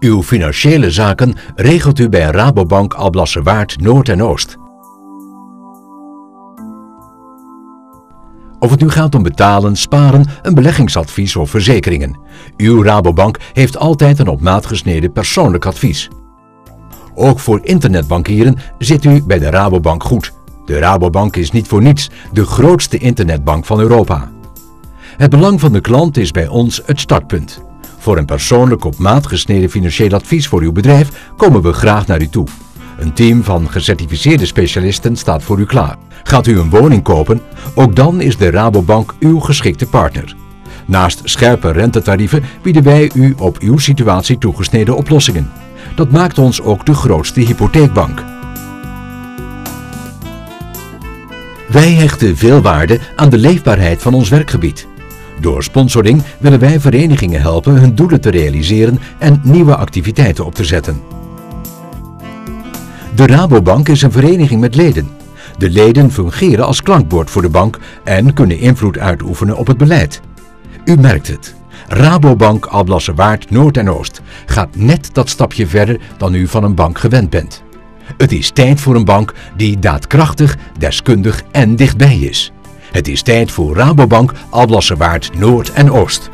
Uw financiële zaken regelt u bij Rabobank Alblasserwaard Noord en Oost. Of het nu gaat om betalen, sparen, een beleggingsadvies of verzekeringen. Uw Rabobank heeft altijd een op maat gesneden persoonlijk advies. Ook voor internetbankieren zit u bij de Rabobank goed. De Rabobank is niet voor niets de grootste internetbank van Europa. Het belang van de klant is bij ons het startpunt. Voor een persoonlijk op maat gesneden financieel advies voor uw bedrijf komen we graag naar u toe. Een team van gecertificeerde specialisten staat voor u klaar. Gaat u een woning kopen? Ook dan is de Rabobank uw geschikte partner. Naast scherpe rentetarieven bieden wij u op uw situatie toegesneden oplossingen. Dat maakt ons ook de grootste hypotheekbank. Wij hechten veel waarde aan de leefbaarheid van ons werkgebied. Door sponsoring willen wij verenigingen helpen hun doelen te realiseren en nieuwe activiteiten op te zetten. De Rabobank is een vereniging met leden. De leden fungeren als klankbord voor de bank en kunnen invloed uitoefenen op het beleid. U merkt het. Rabobank Alblasserwaard Noord en Oost gaat net dat stapje verder dan u van een bank gewend bent. Het is tijd voor een bank die daadkrachtig, deskundig en dichtbij is. Het is tijd voor Rabobank Alblasserwaard Noord en Oost.